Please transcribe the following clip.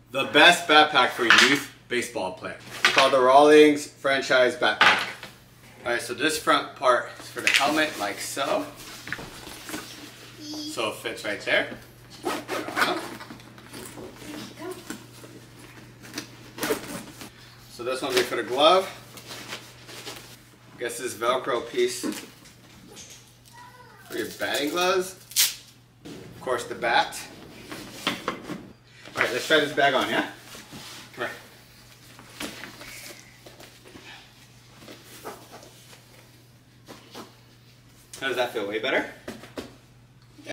The best backpack for youth baseball player. It's called the Rawlings franchise backpack. Alright, so this front part is for the helmet, like so. So it fits right there. So this one will be for the glove. I guess this Velcro piece for your batting gloves. Of course, the bat. Alright, let's try this bag on, yeah? Come here. How does that feel? Way better?